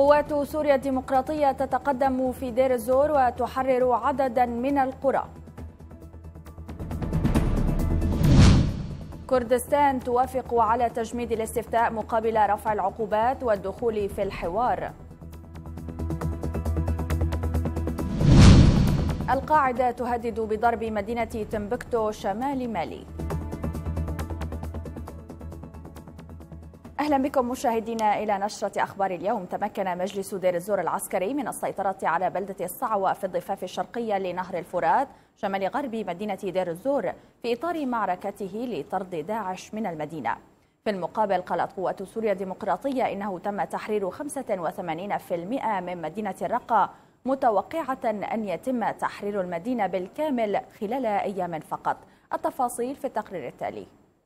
قوات سوريا الديمقراطية تتقدم في دير الزور وتحرر عددا من القرى. كردستان توافق على تجميد الاستفتاء مقابل رفع العقوبات والدخول في الحوار. القاعدة تهدد بضرب مدينة تمبكتو شمال مالي. أهلا بكم مشاهدينا إلى نشرة أخبار اليوم. تمكن مجلس دير الزور العسكري من السيطرة على بلدة الصعوة في الضفاف الشرقية لنهر الفرات شمال غرب مدينة دير الزور في إطار معركته لطرد داعش من المدينة. في المقابل قالت قوات سوريا الديمقراطية إنه تم تحرير 85% من مدينة الرقة، متوقعة أن يتم تحرير المدينة بالكامل خلال أيام فقط. التفاصيل في التقرير التالي.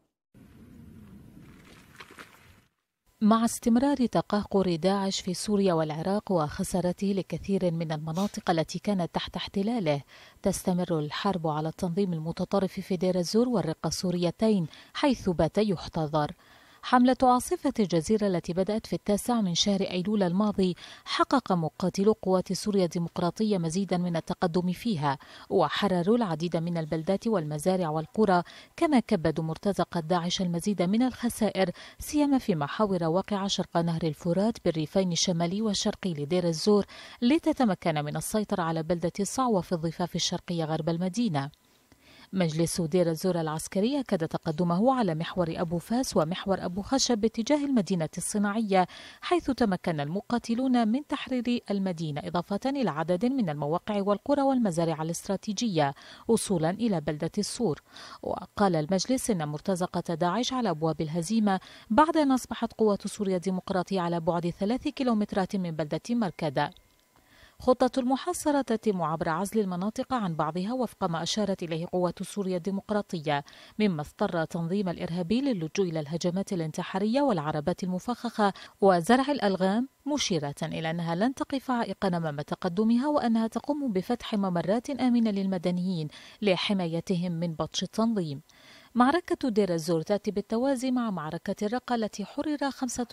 مع استمرار تقهقر داعش في سوريا والعراق وخسارته لكثير من المناطق التي كانت تحت احتلاله، تستمر الحرب على التنظيم المتطرف في دير الزور والرقة السوريتين حيث بات يحتضر. حملة عاصفة الجزيرة التي بدأت في 9 من شهر أيلول الماضي حقق مقاتلو قوات سوريا الديمقراطية مزيدا من التقدم فيها، وحرروا العديد من البلدات والمزارع والقرى، كما كبدوا مرتزقة داعش المزيد من الخسائر سيما في محاور واقعة شرق نهر الفرات بالريفين الشمالي والشرقي لدير الزور، لتتمكن من السيطرة على بلدة الصعوة في الضفاف الشرقية غرب المدينة. مجلس دير الزور العسكري أكد تقدمه على محور أبو فاس ومحور أبو خشب باتجاه المدينة الصناعية، حيث تمكن المقاتلون من تحرير المدينة إضافة إلى عدد من المواقع والقرى والمزارع الاستراتيجية وصولا إلى بلدة الصور. وقال المجلس إن مرتزقة داعش على أبواب الهزيمة بعد أن أصبحت قوات سوريا الديمقراطية على بعد 3 كيلومترات من بلدة مركدة. خطة المحاصرة تتم عبر عزل المناطق عن بعضها وفق ما أشارت إليه قوات سوريا الديمقراطية، مما اضطر تنظيم الإرهابي للجوء إلى الهجمات الانتحارية والعربات المفخخة وزرع الألغام، مشيرة إلى أنها لن تقف عائقا أمام تقدمها وأنها تقوم بفتح ممرات آمنة للمدنيين لحمايتهم من بطش التنظيم. معركة دير الزور تأتي بالتوازي مع معركة الرقة التي حرر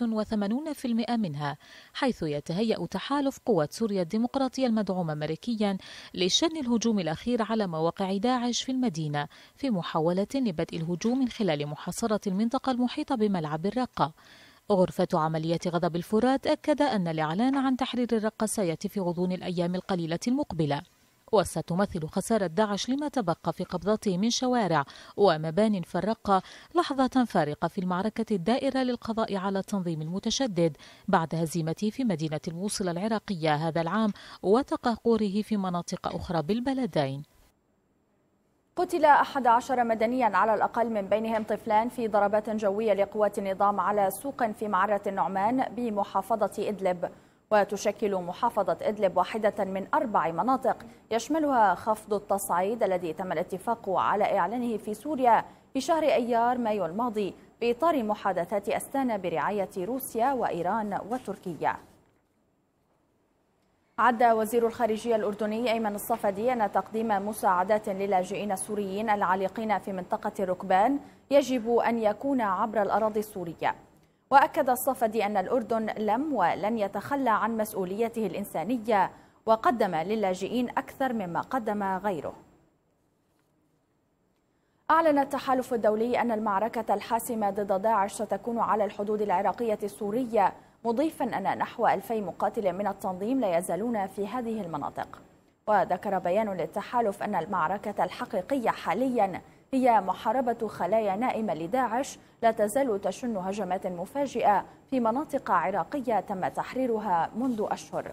85% منها، حيث يتهيأ تحالف قوات سوريا الديمقراطية المدعوم أمريكيا لشن الهجوم الأخير على مواقع داعش في المدينة في محاولة لبدء الهجوم من خلال محاصرة المنطقة المحيطة بملعب الرقة. غرفة عمليات غضب الفرات أكد أن الإعلان عن تحرير الرقة سيأتي في غضون الأيام القليلة المقبلة، وستمثل خسارة داعش لما تبقى في قبضته من شوارع ومبان في الرقة لحظة فارقة في المعركة الدائرة للقضاء على التنظيم المتشدد بعد هزيمته في مدينة الموصل العراقية هذا العام وتقهقره في مناطق أخرى بالبلدين. قتل 11 مدنيا على الأقل، من بينهم طفلان، في ضربات جوية لقوات النظام على سوق في معرة النعمان بمحافظة إدلب. وتشكل محافظة إدلب واحدة من 4 مناطق يشملها خفض التصعيد الذي تم الاتفاق على إعلانه في سوريا في شهر أيار مايو الماضي بإطار محادثات أستانا برعاية روسيا وإيران وتركيا. عد وزير الخارجية الأردني أيمن الصفدي أن تقديم مساعدات للاجئين السوريين العالقين في منطقة الركبان يجب أن يكون عبر الأراضي السورية. وأكد الصفدي أن الأردن لم ولن يتخلى عن مسؤوليته الإنسانية، وقدم للاجئين أكثر مما قدم غيره. أعلن التحالف الدولي أن المعركة الحاسمة ضد داعش ستكون على الحدود العراقية السورية، مضيفا أن نحو 2000 مقاتل من التنظيم لا يزالون في هذه المناطق. وذكر بيان للتحالف أن المعركة الحقيقية حاليا هي محاربة خلايا نائمة لداعش لا تزال تشن هجمات مفاجئة في مناطق عراقية تم تحريرها منذ أشهر.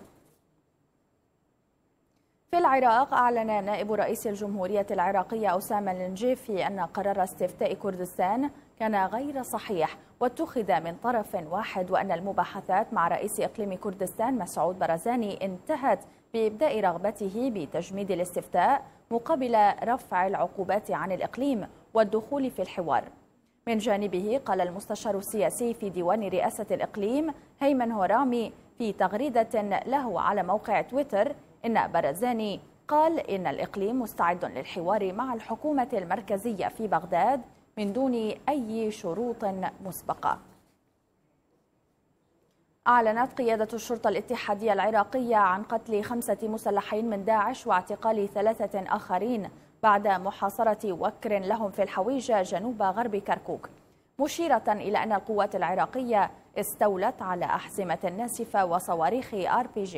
في العراق، أعلن نائب رئيس الجمهورية العراقية أسامة النجيفي أن قرار استفتاء كردستان كان غير صحيح واتخذ من طرف واحد، وأن المباحثات مع رئيس إقليم كردستان مسعود برزاني انتهت بإبداء رغبته بتجميد الاستفتاء مقابل رفع العقوبات عن الإقليم والدخول في الحوار. من جانبه قال المستشار السياسي في ديوان رئاسة الإقليم هيمن هورامي في تغريدة له على موقع تويتر إن برزاني قال إن الإقليم مستعد للحوار مع الحكومة المركزية في بغداد من دون أي شروط مسبقة. أعلنت قيادة الشرطة الاتحادية العراقية عن قتل 5 مسلحين من داعش واعتقال 3 آخرين بعد محاصرة وكر لهم في الحويجة جنوب غرب كركوك، مشيرة إلى أن القوات العراقية استولت على أحزمة ناسفة وصواريخ RPG.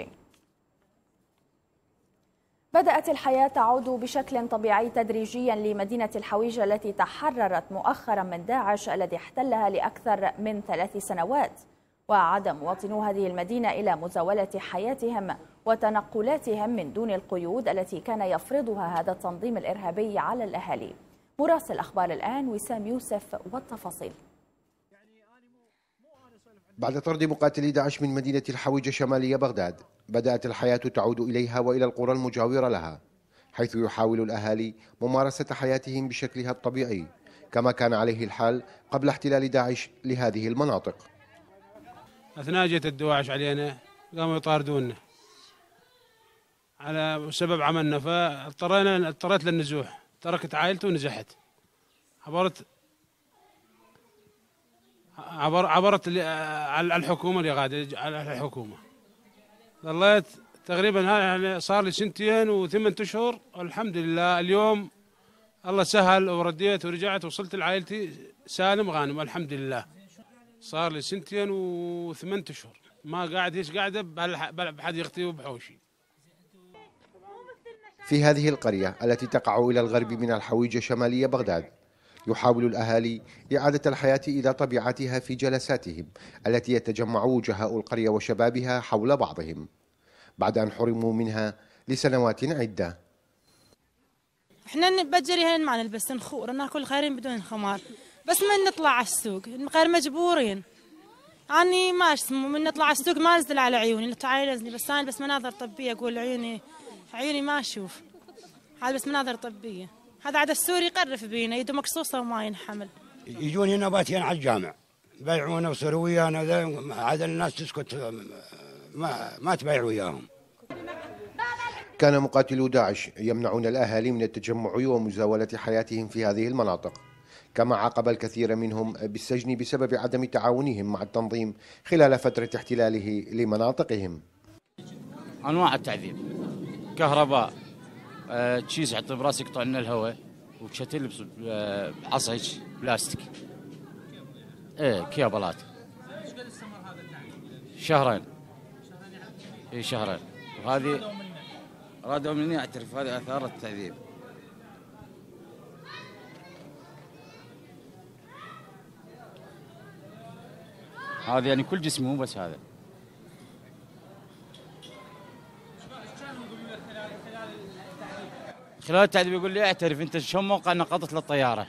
بدأت الحياة تعود بشكل طبيعي تدريجيا لمدينة الحويجة التي تحررت مؤخرا من داعش الذي احتلها لأكثر من 3 سنوات، وعاد مواطنو هذه المدينة إلى مزاولة حياتهم وتنقلاتهم من دون القيود التي كان يفرضها هذا التنظيم الإرهابي على الأهالي. مراسل أخبار الآن وسام يوسف والتفاصيل. بعد طرد مقاتلي داعش من مدينة الحويجة شمالية بغداد، بدأت الحياة تعود إليها وإلى القرى المجاورة لها، حيث يحاول الأهالي ممارسة حياتهم بشكلها الطبيعي كما كان عليه الحال قبل احتلال داعش لهذه المناطق. أثناء جت الدواعش علينا قاموا يطاردونا على سبب عملنا، اضطريت للنزوح، تركت عائلتي ونزحت. عبرت على الحكومة اللي قاعدة على الحكومة. ظليت تقريبا صار لي 2 و8 أشهر، والحمد لله اليوم الله سهل ورديت ورجعت وصلت لعائلتي سالم غانم الحمد لله. صار لي 2 و8 أشهر ما قاعد هيش قاعدة بحديقتي وبحوشي. في هذه القرية التي تقع إلى الغرب من الحويجة شمالية بغداد، يحاول الأهالي إعادة الحياة إلى طبيعتها في جلساتهم التي يتجمع وجهاء القرية وشبابها حول بعضهم بعد أن حرموا منها لسنوات عدة. احنا نبجري هين ما نلبس نخور ناكل خيرين بدون خمار، بس من نطلع على السوق غير مجبورين. يعني ما اسمه من نطلع على السوق ما نزل على عيوني، تعايزني بس انا بس مناظر طبيه، اقول عيوني ما اشوف، هذا بس مناظر طبيه. هذا عاد السوري يقرف بينا، يده مقصوصه وما ينحمل. يجون هنا باتين على الجامع يبيعونا ويصيروا ويانا، عاد الناس تسكت ما تبيع وياهم. كان مقاتلو داعش يمنعون الأهالي من التجمع ومزاولة حياتهم في هذه المناطق، كما عاقب الكثير منهم بالسجن بسبب عدم تعاونهم مع التنظيم خلال فترة احتلاله لمناطقهم. أنواع التعذيب: كهرباء، تشيز حط براسك يقطع لنا الهواء، وتلبس بعصا بلاستيك، كيابلات. ايش قد استمر هذا التعذيب؟ شهرين. شهرين. وهذه رادوا مني اعترف، هذه اثار التعذيب. هذا يعني كل جسمه مو بس هذا. خلال التعذيب يقول لي اعترف انت شلون موقع نقضت للطياره،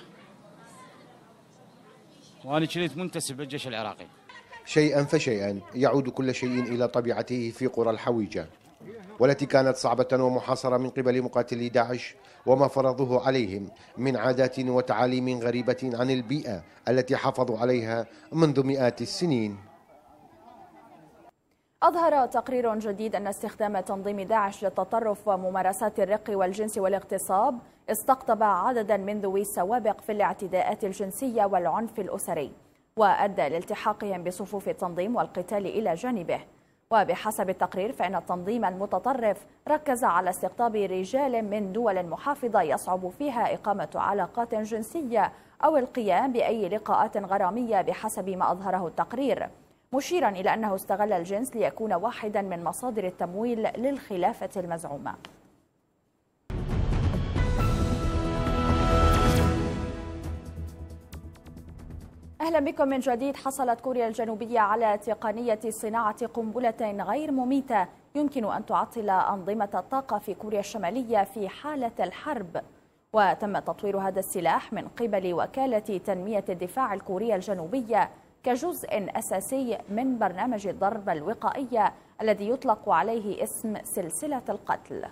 وانا كنت منتسب للجيش العراقي. شيئا فشيئا يعود كل شيء الى طبيعته في قرى الحويجه، والتي كانت صعبه ومحاصره من قبل مقاتلي داعش وما فرضوه عليهم من عادات وتعاليم غريبه عن البيئه التي حافظوا عليها منذ مئات السنين. أظهر تقرير جديد أن استخدام تنظيم داعش للتطرف وممارسات الرق والجنس والاغتصاب استقطب عددا من ذوي السوابق في الاعتداءات الجنسية والعنف الأسري، وأدى لالتحاقهم بصفوف التنظيم والقتال إلى جانبه. وبحسب التقرير فإن التنظيم المتطرف ركز على استقطاب رجال من دول محافظة يصعب فيها إقامة علاقات جنسية أو القيام بأي لقاءات غرامية بحسب ما أظهره التقرير، مشيرا إلى أنه استغل الجنس ليكون واحدا من مصادر التمويل للخلافة المزعومة. أهلا بكم من جديد. حصلت كوريا الجنوبية على تقنية صناعة قنبلة غير مميتة يمكن أن تعطل أنظمة الطاقة في كوريا الشمالية في حالة الحرب، وتم تطوير هذا السلاح من قبل وكالة تنمية الدفاع الكورية الجنوبية كجزء أساسي من برنامج الضرب الوقائية الذي يطلق عليه اسم سلسلة القتل.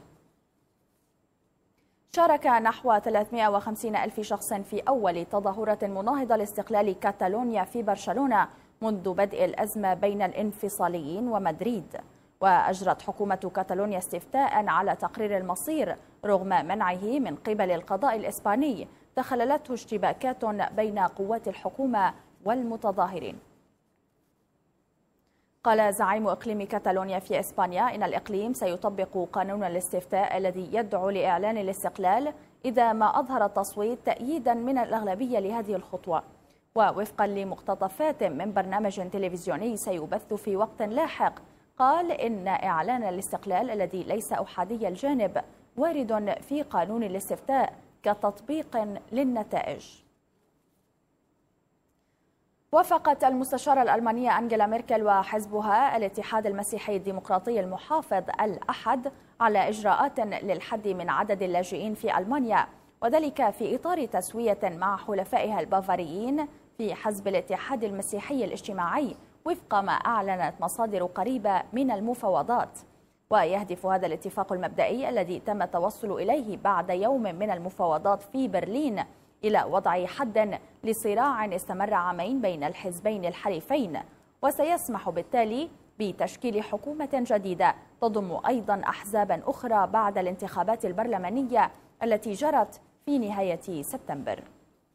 شارك نحو 350 ألف شخص في أول تظاهرة مناهضة لاستقلال كاتالونيا في برشلونة منذ بدء الأزمة بين الانفصاليين ومدريد. وأجرت حكومة كاتالونيا استفتاء على تقرير المصير رغم منعه من قبل القضاء الإسباني تخللته اشتباكات بين قوات الحكومة والمتظاهرين. قال زعيم إقليم كاتالونيا في إسبانيا إن الإقليم سيطبق قانون الاستفتاء الذي يدعو لإعلان الاستقلال إذا ما أظهر التصويت تأييدا من الأغلبية لهذه الخطوة. ووفقا لمقتطفات من برنامج تلفزيوني سيبث في وقت لاحق، قال إن إعلان الاستقلال الذي ليس أحادي الجانب وارد في قانون الاستفتاء كتطبيق للنتائج. وافقت المستشارة الألمانية أنجيلا ميركل وحزبها الاتحاد المسيحي الديمقراطي المحافظ الأحد على إجراءات للحد من عدد اللاجئين في ألمانيا، وذلك في إطار تسوية مع حلفائها البافاريين في حزب الاتحاد المسيحي الاجتماعي وفق ما أعلنت مصادر قريبة من المفاوضات. ويهدف هذا الاتفاق المبدئي الذي تم التوصل إليه بعد يوم من المفاوضات في برلين إلى وضع حد لصراع استمر عامين بين الحزبين الحليفين، وسيسمح بالتالي بتشكيل حكومة جديدة تضم أيضا أحزابا أخرى بعد الانتخابات البرلمانية التي جرت في نهاية سبتمبر.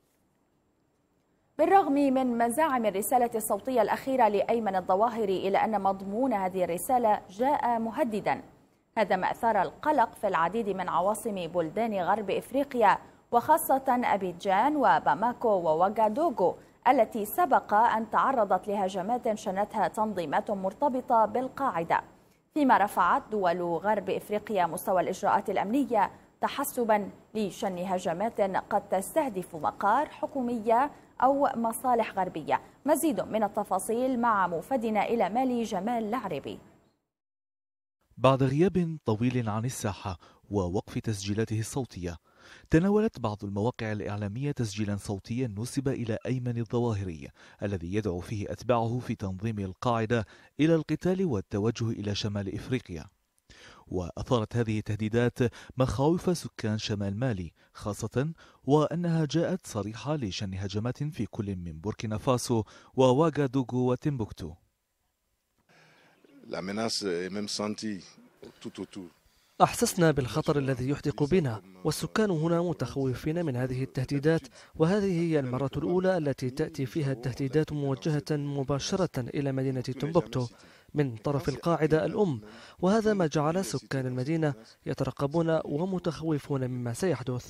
بالرغم من مزاعم الرسالة الصوتية الأخيرة لأيمن الظواهري إلى أن مضمون هذه الرسالة جاء مهددا، هذا ما أثار القلق في العديد من عواصم بلدان غرب إفريقيا وخاصة أبيجان وباماكو وواغادوغو التي سبق أن تعرضت لهجمات شنتها تنظيمات مرتبطة بالقاعدة، فيما رفعت دول غرب إفريقيا مستوى الإجراءات الأمنية تحسبا لشن هجمات قد تستهدف مقار حكومية أو مصالح غربية. مزيد من التفاصيل مع موفدنا إلى مالي جمال العربي. بعد غياب طويل عن الساحة ووقف تسجيلاته الصوتية، تناولت بعض المواقع الإعلامية تسجيلا صوتيا نسب إلى أيمن الظواهري الذي يدعو فيه أتباعه في تنظيم القاعدة إلى القتال والتوجه إلى شمال إفريقيا. وأثارت هذه التهديدات مخاوف سكان شمال مالي خاصة، وأنها جاءت صريحة لشن هجمات في كل من بوركينا فاسو وواغادوغو وتمبوكتو. أحسسنا بالخطر الذي يحدق بنا، والسكان هنا متخوفين من هذه التهديدات، وهذه هي المرة الأولى التي تأتي فيها التهديدات موجهة مباشرة إلى مدينة تمبوكتو من طرف القاعدة الأم، وهذا ما جعل سكان المدينة يترقبون ومتخوفون مما سيحدث.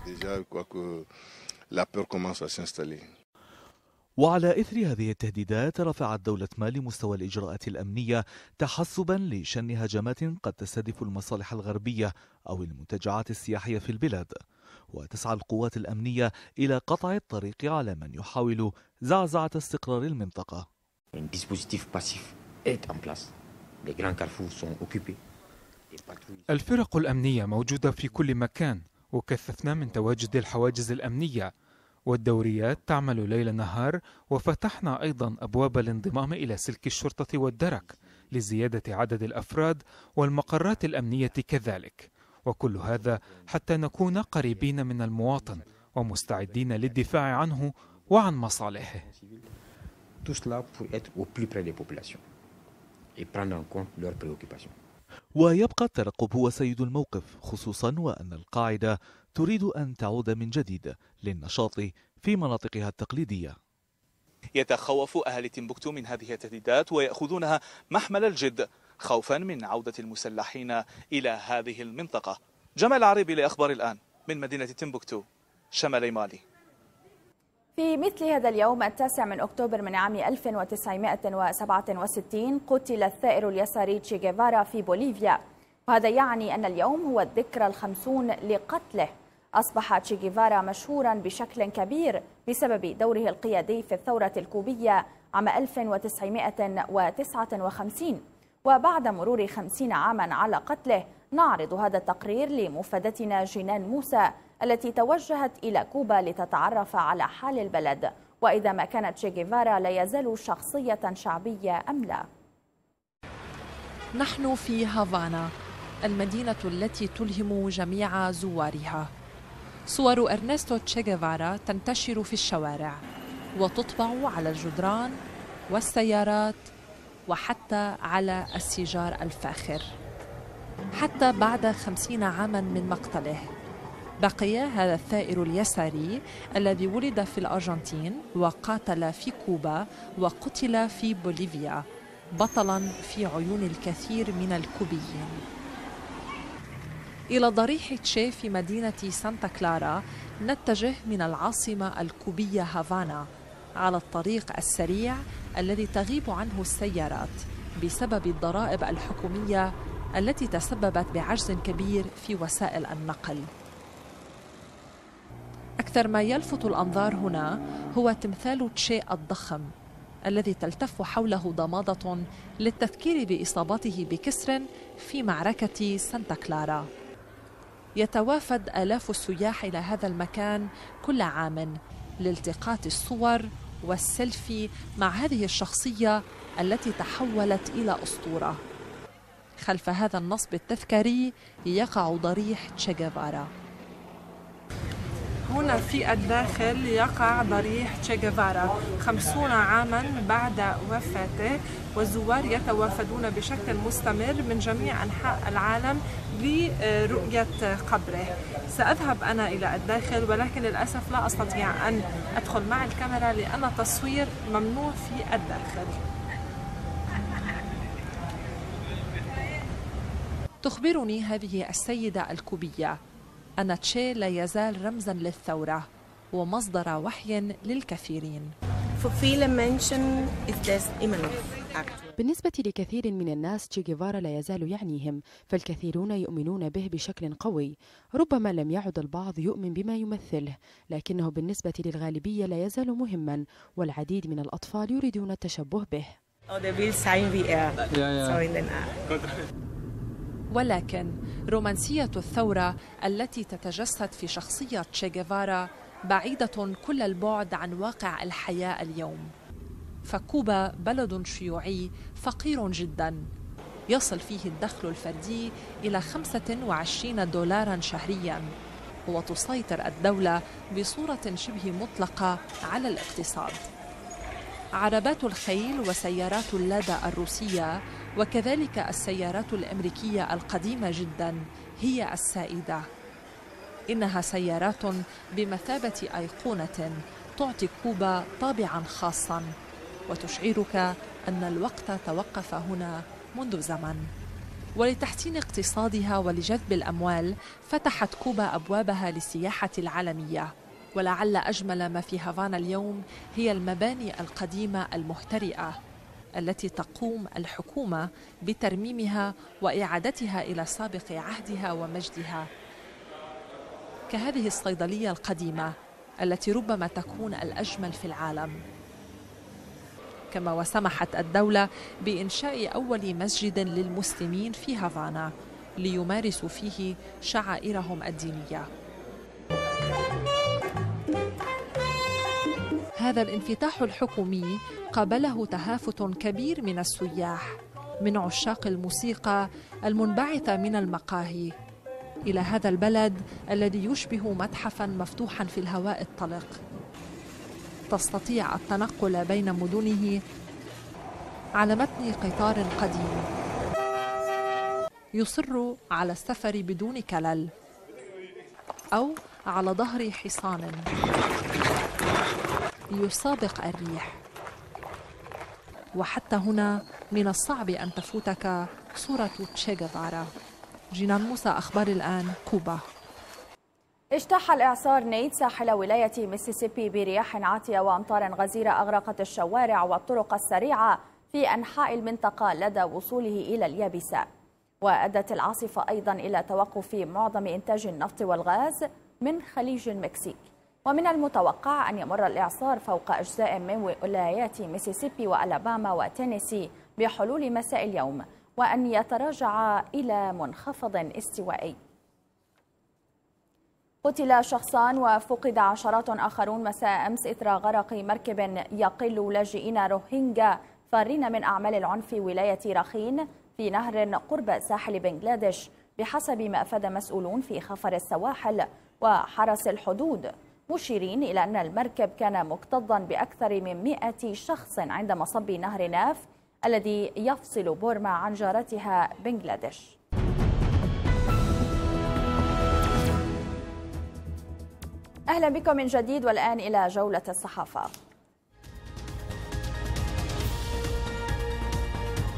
وعلى إثر هذه التهديدات رفعت دولة مالي مستوى الإجراءات الأمنية تحسبا لشن هجمات قد تستهدف المصالح الغربية أو المنتجعات السياحية في البلاد، وتسعى القوات الأمنية إلى قطع الطريق على من يحاول زعزعة استقرار المنطقة. الفرق الأمنية موجودة في كل مكان، وكثفنا من تواجد الحواجز الأمنية، والدوريات تعمل ليل نهار، وفتحنا أيضا أبواب الانضمام إلى سلك الشرطة والدرك لزيادة عدد الأفراد والمقرات الأمنية كذلك، وكل هذا حتى نكون قريبين من المواطن ومستعدين للدفاع عنه وعن مصالحه. ويبقى الترقب هو سيد الموقف، خصوصا وأن القاعدة تريد أن تعود من جديد للنشاط في مناطقها التقليدية. يتخوف أهل تمبوكتو من هذه التهديدات ويأخذونها محمل الجد خوفا من عودة المسلحين إلى هذه المنطقة. جمال عريبي لأخبار الآن من مدينة تمبوكتو شمالي مالي. في مثل هذا اليوم 9 من أكتوبر من عام 1967 قتل الثائر اليساري تشي جيفارا في بوليفيا، وهذا يعني أن اليوم هو الذكرى ال50 لقتله. أصبح تشي جيفارا مشهورا بشكل كبير بسبب دوره القيادي في الثورة الكوبية عام 1959. وبعد مرور 50 عاما على قتله نعرض هذا التقرير لمفادتنا جنان موسى التي توجهت إلى كوبا لتتعرف على حال البلد، وإذا ما كانت تشي جيفارا لا يزال شخصية شعبية أم لا. نحن في هافانا، المدينة التي تلهم جميع زوارها. صور إرنستو تشي جيفارا تنتشر في الشوارع وتطبع على الجدران والسيارات وحتى على السيجار الفاخر. حتى بعد 50 عاما من مقتله بقي هذا الثائر اليساري الذي ولد في الأرجنتين وقاتل في كوبا وقتل في بوليفيا بطلاً في عيون الكثير من الكوبيين. إلى ضريح تشي في مدينة سانتا كلارا نتجه من العاصمة الكوبية هافانا على الطريق السريع الذي تغيب عنه السيارات بسبب الضرائب الحكومية التي تسببت بعجز كبير في وسائل النقل. أكثر ما يلفت الأنظار هنا هو تمثال تشي الضخم الذي تلتف حوله ضمادة للتذكير بإصابته بكسر في معركة سانتا كلارا. يتوافد آلاف السياح إلى هذا المكان كل عام لالتقاط الصور والسيلفي مع هذه الشخصية التي تحولت إلى أسطورة. خلف هذا النصب التذكاري يقع ضريح تشي جيفارا. هنا في الداخل يقع ضريح تشي جيفارا 50 عاما بعد وفاته، والزوار يتوافدون بشكل مستمر من جميع أنحاء العالم لرؤية قبره. سأذهب أنا إلى الداخل ولكن للأسف لا أستطيع أن أدخل مع الكاميرا لأن التصوير ممنوع في الداخل. تخبرني هذه السيدة الكوبية أن تشي لا يزال رمزاً للثورة ومصدر وحي للكثيرين. بالنسبة لكثير من الناس تشي جيفارا لا يزال يعنيهم، فالكثيرون يؤمنون به بشكل قوي. ربما لم يعد البعض يؤمن بما يمثله، لكنه بالنسبة للغالبية لا يزال مهما، والعديد من الأطفال يريدون التشبه به. ولكن رومانسية الثورة التي تتجسد في شخصية تشي جيفارا بعيدة كل البعد عن واقع الحياة اليوم. فكوبا بلد شيوعي فقير جدا، يصل فيه الدخل الفردي إلى $25 شهريا، وتسيطر الدولة بصورة شبه مطلقة على الاقتصاد. عربات الخيل وسيارات اللادا الروسية وكذلك السيارات الأمريكية القديمة جدا هي السائدة. إنها سيارات بمثابة أيقونة تعطي كوبا طابعا خاصا وتشعرك أن الوقت توقف هنا منذ زمن. ولتحسين اقتصادها ولجذب الأموال فتحت كوبا أبوابها للسياحة العالمية. ولعل أجمل ما في هافانا اليوم هي المباني القديمة المهترئة التي تقوم الحكومة بترميمها وإعادتها إلى سابق عهدها ومجدها، كهذه الصيدلية القديمة التي ربما تكون الأجمل في العالم. كما وسمحت الدولة بإنشاء أول مسجد للمسلمين في هافانا ليمارسوا فيه شعائرهم الدينية. هذا الانفتاح الحكومي قابله تهافت كبير من السياح، من عشاق الموسيقى المنبعثة من المقاهي، إلى هذا البلد الذي يشبه متحفاً مفتوحاً في الهواء الطلق. تستطيع التنقل بين مدنه على متن قطار قديم يصر على السفر بدون كلل، أو على ظهر حصان يسابق الريح. وحتى هنا من الصعب أن تفوتك صورة تشي جيفارا. جينان موسى، أخبار الآن، كوبا. اجتاح الإعصار نيت ساحل ولاية ميسيسيبي برياح عاتية وأمطار غزيرة أغرقت الشوارع والطرق السريعة في أنحاء المنطقة لدى وصوله إلى اليابسة. وأدت العاصفة أيضا إلى توقف معظم إنتاج النفط والغاز من خليج المكسيك. ومن المتوقع أن يمر الإعصار فوق أجزاء من ولايات ميسيسيبي وألاباما وتينيسي بحلول مساء اليوم، وأن يتراجع إلى منخفض استوائي. قتل شخصان وفقد عشرات آخرون مساء أمس إثر غرق مركب يقل لاجئين روهينجا فارين من أعمال العنف ولاية راخين في نهر قرب ساحل بنغلاديش، بحسب ما أفاد مسؤولون في خفر السواحل وحرس الحدود، مشيرين إلى أن المركب كان مكتظا بأكثر من 100 شخص عند مصب نهر ناف الذي يفصل بورما عن جارتها بنغلاديش. أهلا بكم من جديد، والآن إلى جولة الصحافة.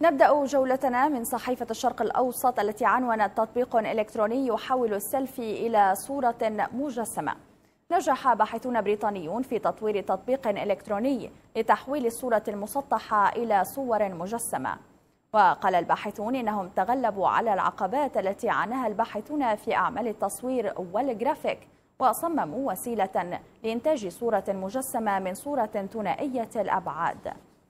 نبدأ جولتنا من صحيفة الشرق الأوسط التي عنونت تطبيق إلكتروني يحول السيلفي إلى صورة مجسمة. نجح باحثون بريطانيون في تطوير تطبيق إلكتروني لتحويل الصورة المسطحة إلى صور مجسمة. وقال الباحثون إنهم تغلبوا على العقبات التي عاناها الباحثون في أعمال التصوير والجرافيك، وصمموا وسيلة لإنتاج صورة مجسمة من صورة ثنائية الأبعاد.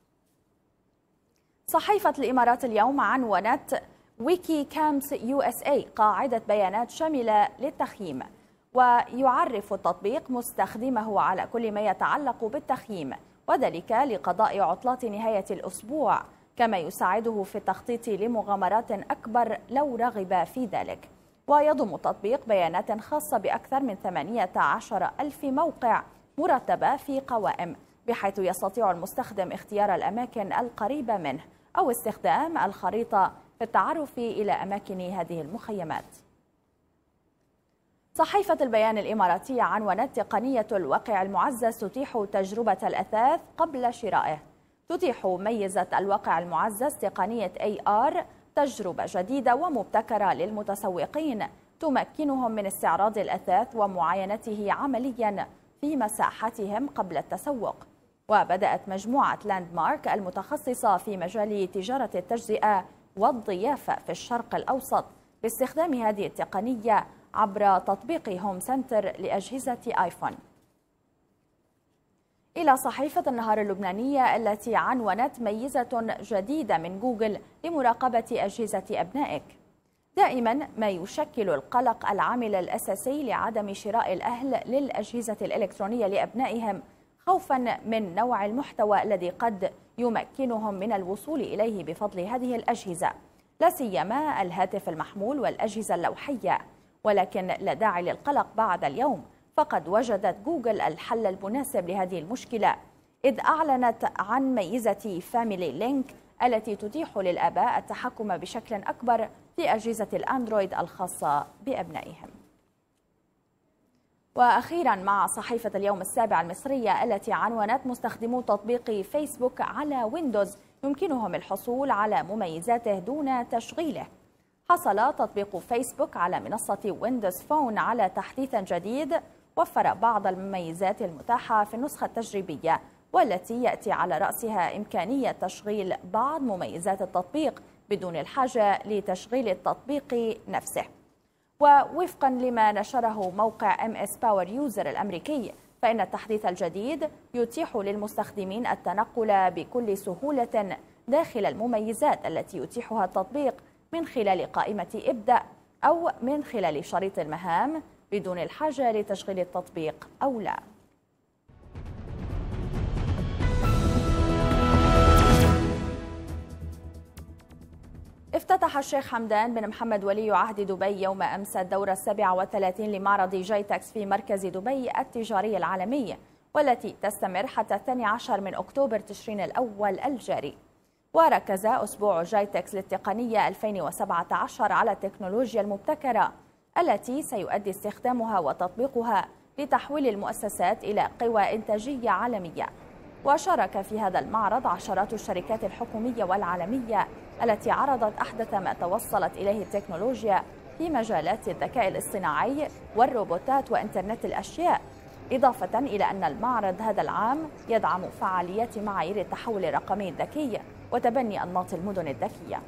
صحيفة الإمارات اليوم عنونت ويكي كامس USA قاعدة بيانات شاملة للتخييم، ويعرف التطبيق مستخدمه على كل ما يتعلق بالتخييم، وذلك لقضاء عطلات نهاية الأسبوع، كما يساعده في التخطيط لمغامرات أكبر لو رغب في ذلك. ويضم التطبيق بيانات خاصة بأكثر من 18,000 موقع مرتبة في قوائم، بحيث يستطيع المستخدم اختيار الأماكن القريبة منه أو استخدام الخريطة في التعرف إلى أماكن هذه المخيمات. صحيفة البيان الإماراتية عنونت تقنية الواقع المعزز تتيح تجربة الأثاث قبل شرائه. تتيح ميزة الواقع المعزز تقنية AR تجربة جديدة ومبتكرة للمتسوقين تمكنهم من استعراض الأثاث ومعاينته عمليا في مساحتهم قبل التسوق. وبدأت مجموعة لاندمارك المتخصصة في مجال تجارة التجزئة والضيافة في الشرق الأوسط باستخدام هذه التقنية عبر تطبيق هوم سنتر لأجهزة آيفون. إلى صحيفة النهار اللبنانية التي عنونت ميزة جديدة من جوجل لمراقبة أجهزة أبنائك. دائما ما يشكل القلق العامل الأساسي لعدم شراء الأهل للأجهزة الإلكترونية لأبنائهم خوفا من نوع المحتوى الذي قد يمكنهم من الوصول إليه بفضل هذه الأجهزة، لا سيما الهاتف المحمول والأجهزة اللوحية. ولكن لا داعي للقلق بعد اليوم، فقد وجدت جوجل الحل المناسب لهذه المشكلة، إذ أعلنت عن ميزة فاميلي لينك التي تتيح للآباء التحكم بشكل أكبر في أجهزة الأندرويد الخاصة بأبنائهم. وأخيرا مع صحيفة اليوم السابع المصرية التي عنونت مستخدمو تطبيق فيسبوك على ويندوز يمكنهم الحصول على مميزاته دون تشغيله. حصل تطبيق فيسبوك على منصة ويندوز فون على تحديث جديد وفر بعض المميزات المتاحة في النسخة التجريبية، والتي يأتي على رأسها إمكانية تشغيل بعض مميزات التطبيق بدون الحاجة لتشغيل التطبيق نفسه. ووفقا لما نشره موقع MS Power User الأمريكي، فإن التحديث الجديد يتيح للمستخدمين التنقل بكل سهولة داخل المميزات التي يتيحها التطبيق من خلال قائمة ابدأ أو من خلال شريط المهام بدون الحاجة لتشغيل التطبيق أو لا. افتتح الشيخ حمدان بن محمد ولي عهد دبي يوم أمس الدورة 37 لمعرض جايتكس في مركز دبي التجاري العالمي، والتي تستمر حتى 12 من أكتوبر تشرين الأول الجاري. وركز أسبوع جايتكس للتقنية 2017 على التكنولوجيا المبتكرة التي سيؤدي استخدامها وتطبيقها لتحويل المؤسسات إلى قوى إنتاجية عالمية. وشارك في هذا المعرض عشرات الشركات الحكومية والعالمية التي عرضت أحدث ما توصلت إليه التكنولوجيا في مجالات الذكاء الاصطناعي والروبوتات وإنترنت الأشياء، إضافة إلى أن المعرض هذا العام يدعم فعاليات معايير التحول الرقمي الذكي وتبني أنماط المدن الذكية.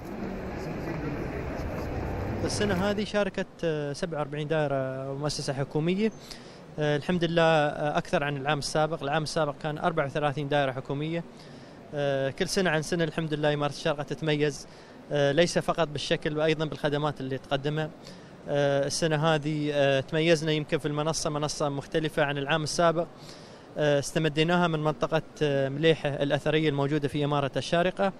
السنة هذه شاركت 47 دائرة ومؤسسة حكومية، الحمد لله أكثر عن العام السابق. العام السابق كان 34 دائرة حكومية. كل سنة عن سنة الحمد لله إمارة الشارقة تتميز ليس فقط بالشكل وأيضا بالخدمات اللي تقدمها. السنة هذه تميزنا يمكن في منصة مختلفة عن العام السابق، استمديناها من منطقة مليحة الأثرية الموجودة في إمارة الشارقة.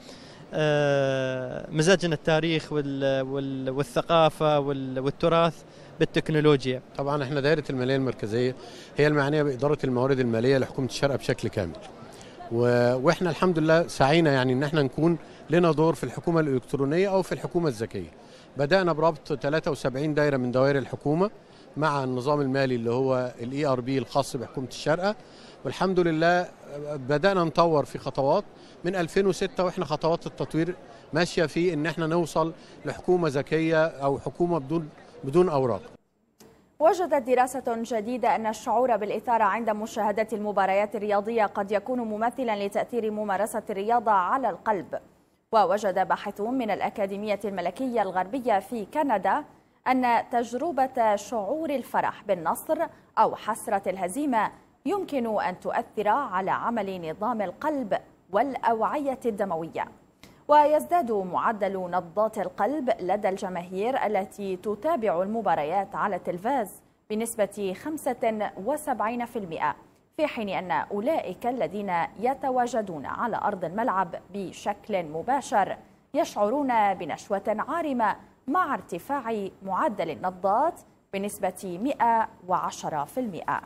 مزجنا التاريخ والثقافة والتراث بالتكنولوجيا. طبعا احنا دائرة المالية المركزية هي المعنية بإدارة الموارد المالية لحكومة الشارقة بشكل كامل، واحنا الحمد لله سعينا يعني ان احنا نكون لنا دور في الحكومة الإلكترونية أو في الحكومة الذكية. بدأنا بربط 73 دائرة من دوائر الحكومة مع النظام المالي اللي هو ERP الخاص بحكومة الشارقة، والحمد لله بدأنا نطور في خطوات من 2006 وإحنا خطوات التطوير ماشية في إن إحنا نوصل لحكومة ذكية أو حكومة بدون أوراق. وجدت دراسة جديدة أن الشعور بالإثارة عند مشاهدة المباريات الرياضية قد يكون ممثلا لتأثير ممارسة الرياضة على القلب. ووجد باحثون من الأكاديمية الملكية الغربية في كندا أن تجربة شعور الفرح بالنصر أو حسرة الهزيمة يمكن أن تؤثر على عمل نظام القلب والأوعية الدموية. ويزداد معدل نبضات القلب لدى الجماهير التي تتابع المباريات على التلفاز بنسبة 75%، في حين أن أولئك الذين يتواجدون على أرض الملعب بشكل مباشر يشعرون بنشوة عارمة مع ارتفاع معدل النبضات بنسبة 110%.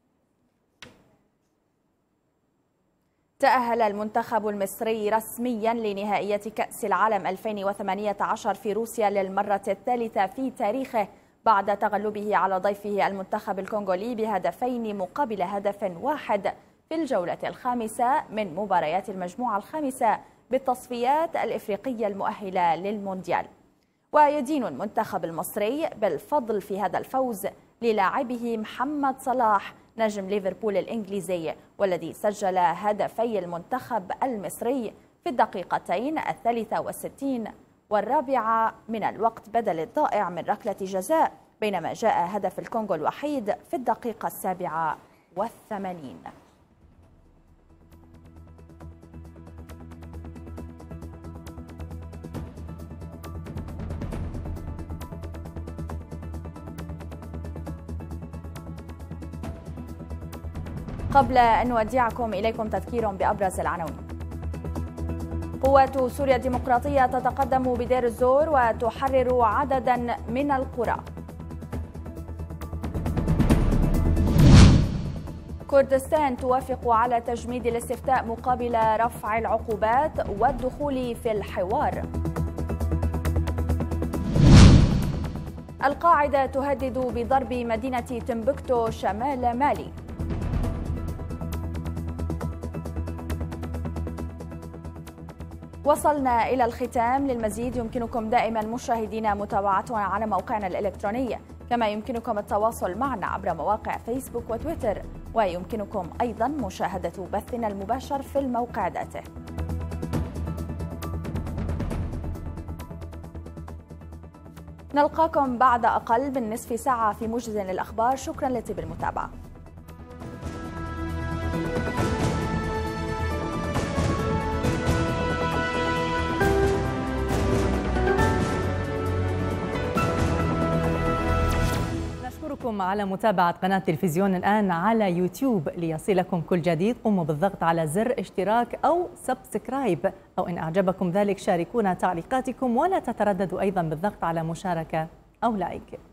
تأهل المنتخب المصري رسميا لنهائية كأس العالم 2018 في روسيا للمرة الثالثة في تاريخه بعد تغلبه على ضيفه المنتخب الكونغولي بهدفين مقابل هدف واحد في الجولة الخامسة من مباريات المجموعة الخامسة بالتصفيات الإفريقية المؤهلة للمونديال. ويدين المنتخب المصري بالفضل في هذا الفوز للاعبه محمد صلاح نجم ليفربول الإنجليزي، والذي سجل هدفي المنتخب المصري في الدقيقتين 63 والرابعة من الوقت بدل الضائع من ركلة جزاء، بينما جاء هدف الكونغو الوحيد في الدقيقة 87. قبل أن نودعكم إليكم تذكير بأبرز العناوين. قوات سوريا الديمقراطية تتقدم بدير الزور وتحرر عددا من القرى. كردستان توافق على تجميد الاستفتاء مقابل رفع العقوبات والدخول في الحوار. القاعدة تهدد بضرب مدينة تمبكتو شمال مالي. وصلنا إلى الختام. للمزيد يمكنكم دائما مشاهدينا متابعتنا على موقعنا الإلكتروني، كما يمكنكم التواصل معنا عبر مواقع فيسبوك وتويتر، ويمكنكم أيضا مشاهدة بثنا المباشر في الموقع ذاته. نلقاكم بعد أقل من نصف ساعة في موجز للأخبار. شكرا لطيب المتابعة. نشكركم على متابعة قناة تلفزيون الآن على يوتيوب. ليصلكم كل جديد قوموا بالضغط على زر اشتراك أو سبسكرايب، أو إن أعجبكم ذلك شاركونا تعليقاتكم، ولا تترددوا أيضا بالضغط على مشاركة أو لايك.